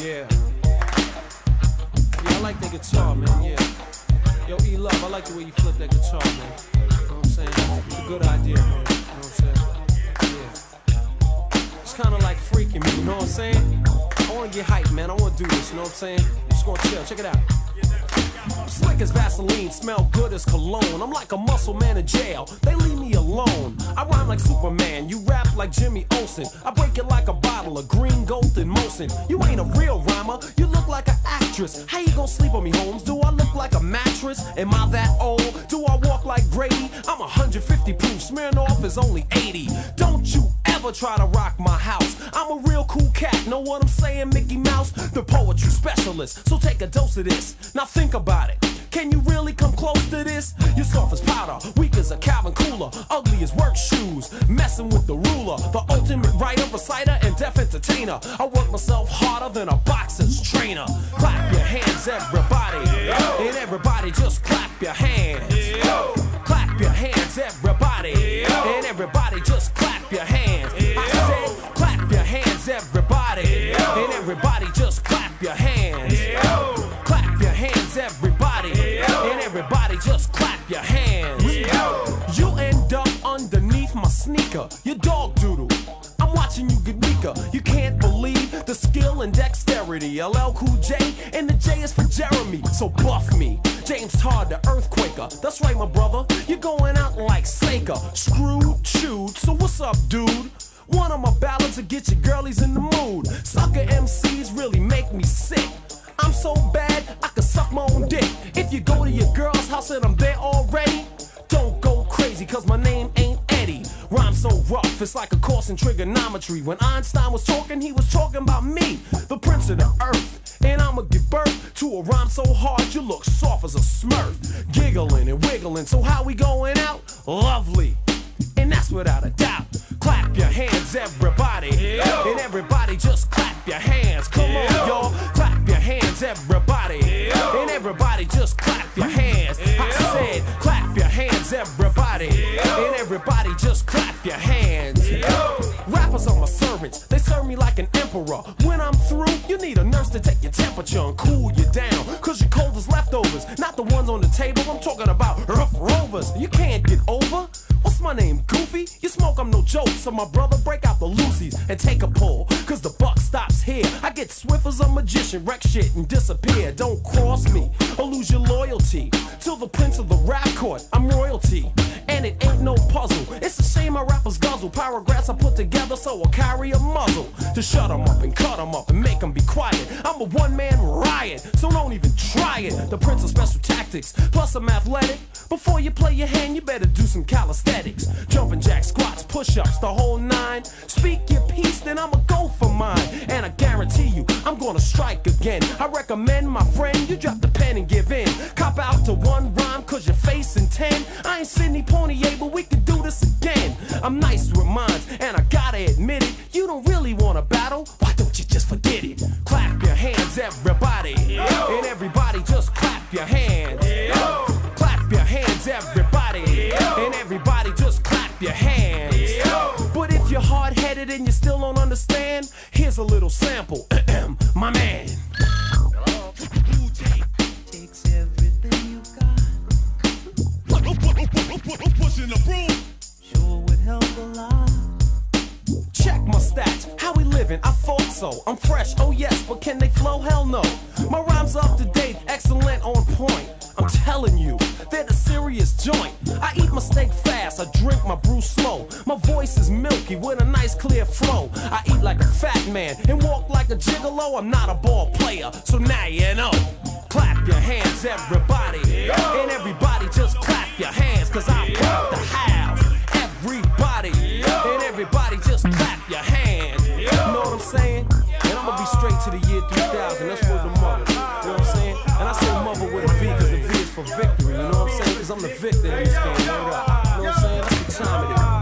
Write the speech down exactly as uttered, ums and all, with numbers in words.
Yeah. Yeah, I like the guitar, man, yeah. Yo, E-Love, I like the way you flip that guitar, man. You know what I'm saying? It's a good idea, man. You know what I'm saying? Yeah. It's kinda like freaking me, you know what I'm saying? I wanna get hyped, man. I wanna do this, you know what I'm saying? I'm just gonna chill, check it out. I'm slick as Vaseline, smell good as cologne. I'm like a muscle man in jail, they leave me alone. I rhyme like Superman, you rap like Jimmy Olsen. I break it like a bottle of green gold and Molson. You ain't a real rhymer, you look like an actress. How you gonna sleep on me, Holmes? Do I look like a mattress? Am I that old? Do I walk like Grady? I'm one hundred fifty proof, Smirnoff is only eighty. Don't you ever try to rock my house. I'm a real cool cat, know what I'm saying, Mickey Mouse? The poetry specialist, so take a dose of this. Now think about it, can you really come close to this? You're soft as powder, weak as a Calvin Cooler, ugly as work shoes, messing with the ruler, the ultimate writer, reciter, and deaf entertainer. I work myself harder than a boxer's trainer. Clap your hands, everybody, and everybody just clap your hands. Clap your hands, everybody, and everybody just clap your hands. I said, clap your hands, everybody, and everybody just clap your hands. Clap your hands, everybody, and everybody just clap your hands. You end up underneath my sneaker, your dog doodle. I'm watching you get weaker. You can't believe the skill and dexterity. L L Cool J, and the J is for Jeremy, so buff me. James Todd, the earthquaker. That's right, my brother, you're going out like Saker. Screwed, chewed, so what's up, dude? One of my ballads to get your girlies in the mood. Sucker M Cs really make me sick. I'm so bad, I can suck my own dick. If you go to your girl's house and I'm there already, don't go crazy, cause my name ain't Eddie. Rhyme so rough, it's like a course in trigonometry. When Einstein was talking, he was talking about me, the prince of the earth. And I'ma give birth to a rhyme so hard you look soft as a smurf. Giggling and wiggling, so how we going out? Lovely, and that's without a doubt. Clap your hands, everybody, and everybody just clap your hands. Come on, y'all, clap your hands, everybody, and everybody just clap your hands. I said, clap your hands, everybody, and everybody just clap your hands. Rappers are my servants, they serve me like an emperor. When I'm through, you need a nurse to take your temperature and cool you down, cause you're cold as leftovers, not the ones on the table. I'm talking about rough rovers you can't get over. What's my name, Goofy? You smoke, I'm no joke, so my brother, break out the Lucy's and take a pull, cause the buck stops here. I get swift as a magician, wreck shit and disappear. Don't cross me or lose your loyalty to the prince of the rap court. I'm royalty, and it ain't no puzzle. It's a shame my rappers guzzle paragraphs I put together, so I'll carry a muzzle to shut them up and cut them up and make them be quiet. I'm a one-man riot, so don't even try it. The prince of special tactics, plus I'm athletic. Before you play your hand, you better do some calisthenics. Jumping jack squats, push-ups, the whole nine. Speak your piece, then I'ma go for mine. And I guarantee you, I'm gonna strike again. I recommend, my friend, you drop the pen and give in. Cop out to one rhyme, cause you're facing ten. I ain't Sidney Poitier, but we can do this again. I'm nice with minds, and I gotta admit it. You don't really wanna battle, why don't you just forget it? Clap your hands, everybody, and everybody just clap your hands. Clap your hands, everybody, and everybody just clap your hands. But if you're hard-headed and you still don't understand, here's a little sample. My man. Takes everything you got. Pushing the broom. Sure would help a lot. Check my stats, how we living? I thought so. I'm fresh, oh yes, but can they flow? Hell no. My rhymes up to date, excellent, on point. I'm telling you, they're the serious joint. I eat my steak fast, I drink my brew slow. My voice is milky with a nice clear flow. I eat like a fat man and walk like a gigolo. I'm not a ball player, so now you know. Clap your hands, everybody, and everybody just clap your hands, cause I rock the house. Everybody, and everybody just clap your hands. You know what I'm saying? And I'm gonna be straight to the year three thousand, that's word to mother. You know what I'm saying? And I say mother with a V, cause the V is for victory. You know what I'm saying? Cause I'm the victor in this game. Word up. You know what I'm saying? That's the time it is.